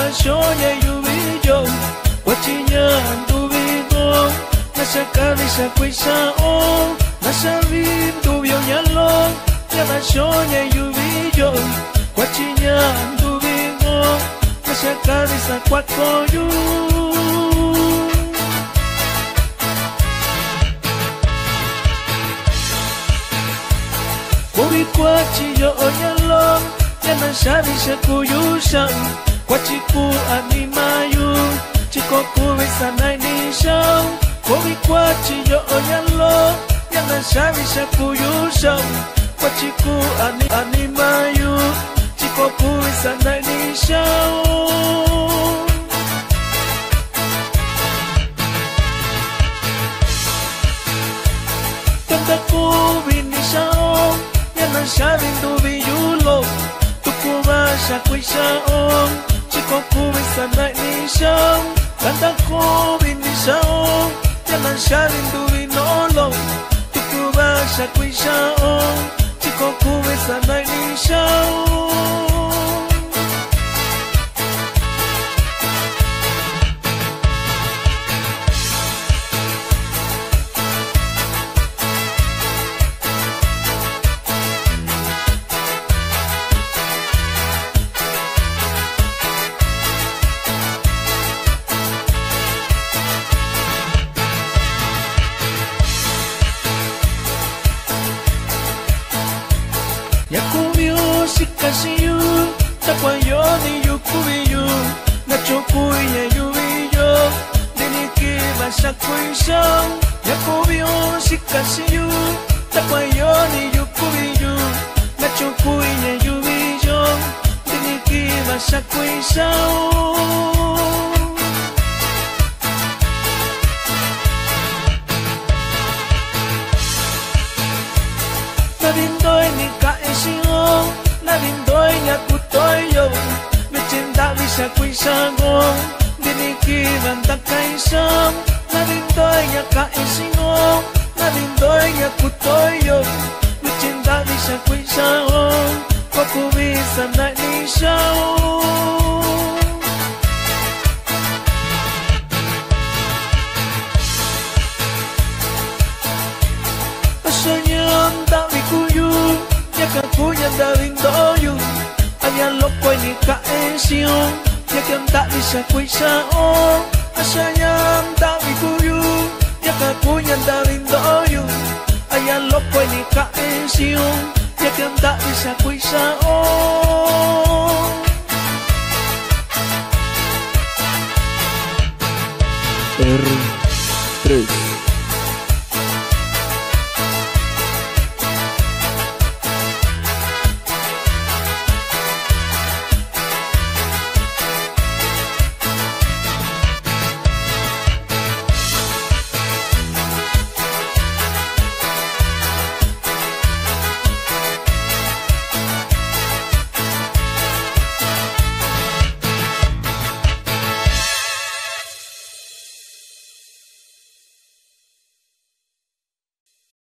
shonya yubiyo wachinya ndubigo nasakabisha kwisha o nasabi ndubyo nyalo yana shonya yubiyo wachinya ndubigo nasakabisha kwakoyu Kwachi yo onyalo yana shabisha kuyusha kwachiku animayu chikoku bisanai nisha kwachi yo onyalo yana shabisha kuyusha kwachiku animayu chikoku bisanai nisha Tantaku binisha Shabin dubi yulo tukubasha kwisha on chiko kubisa na nisha kanda kubi nisha on yana shabin dubi nolo tukubasha kwisha on chiko kubisa na nisha Yakubyo shikashiyu takwayo ni yukubiyu nachokuye yubiyo niniki bashakuisha Yakubyo shikashiyu takwayo ni yukubiyu nachokuye yubiyo niniki bashakuisha Nabindoy ni kaeshiyo Nabindoy nyakutoyo Michinda bisha kuishago Diniki banda kaisha Nabindoy nyakaeshiyo Nabindoy nyakutoyo Michinda bisha kuishago Wakubisa na nishao Asanyanda kuyu yakakunya davindoyu ayaloko ni kaesio yakanta bisa kuisa o asanyanda kuyu yakakunya davindoyu ayaloko ni kaesio yakanta bisa kuisa o R3